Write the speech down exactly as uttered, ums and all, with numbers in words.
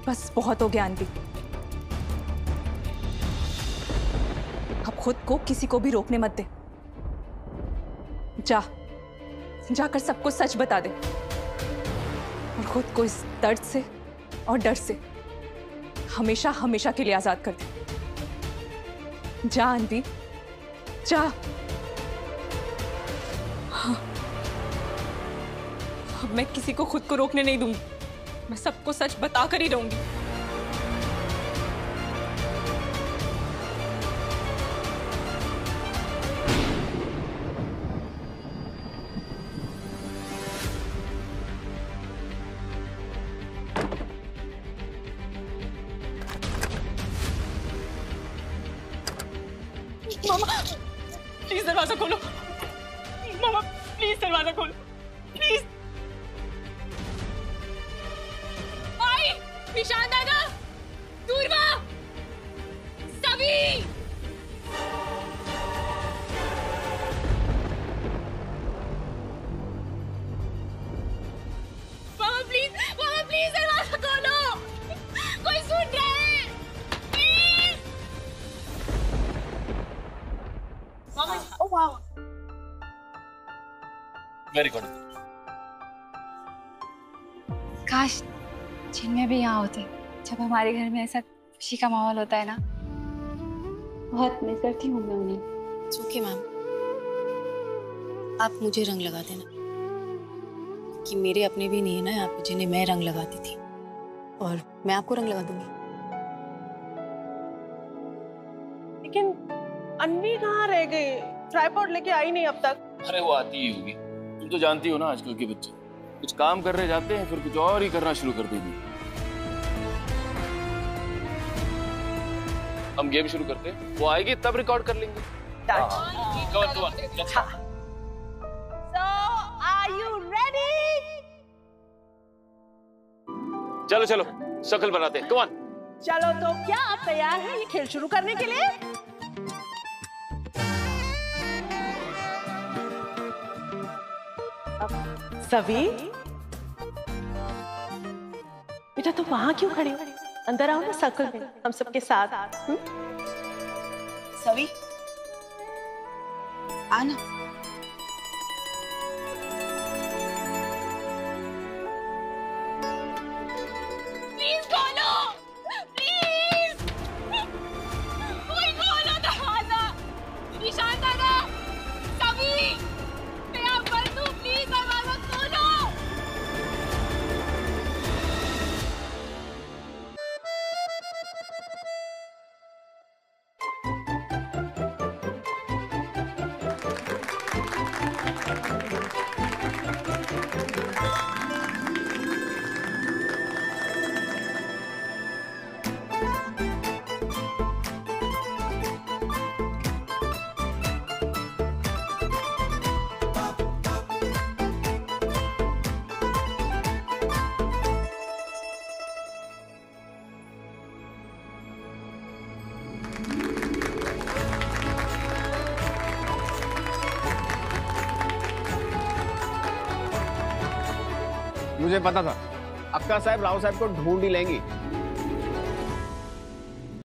बस बहुत हो गया आंटी। अब खुद को किसी को भी रोकने मत दे। जा जाकर सबको सच बता दे और खुद को इस दर्द से और डर से हमेशा हमेशा के लिए आजाद कर दे। जा आंटी, जा। हाँ। अब मैं किसी को खुद को रोकने नहीं दूंगी। मैं सबको सच बताकर ही रहूंगी। मामा प्लीज दरवाजा खोलो। मामा प्लीज दरवाजा खोलो, प्लीज। आई निशान दादा, दूरवा, सभी। मामा प्लीज, मामा प्लीज दरवाजा खोलो, कोई सुन रहा है? प्लीज। मामा, ओह वाह, वेरी गुड। काश जिनमें भी यहाँ होते जब हमारे घर में ऐसा खुशी का माहौल होता है ना। बहुत मिस करती हूँ मैं उन्हें। सुखी मैम, आप मुझे रंग लगा देना कि मेरे अपने भी नहीं है ना यहाँ पे जिन्हें मैं रंग लगाती थी, और मैं आपको रंग लगा दूंगी। लेकिन अन्वी कहाँ रह गई? ट्राइपॉड लेके आई नहीं अब तक। अरे वो आती ही होगी, तुम तो जानती हो ना आजकल के बच्चे कुछ काम करने जाते हैं फिर कुछ और ही करना शुरू कर देंगे। हम गेम शुरू करते हैं, वो आएगी तब रिकॉर्ड कर लेंगे। So, are you ready? चलो चलो शक्ल बनाते हैं, कम ऑन। चलो तो क्या आप तैयार हैं ये खेल शुरू करने के लिए? सभी बेटा तो वहां क्यों खड़ी हो? अंदर आओ ना सर्कल में हम सबके साथ। हुँ? सभी आना। प्लीज खोलो, प्लीज कोई खोलो दरवाजा। निशान दादा, सभी मैं आप कर दूं, प्लीज दरवाजा खोलो। मुझे पता था अक्का साहब राव साहब को ढूंढ ही लेंगी।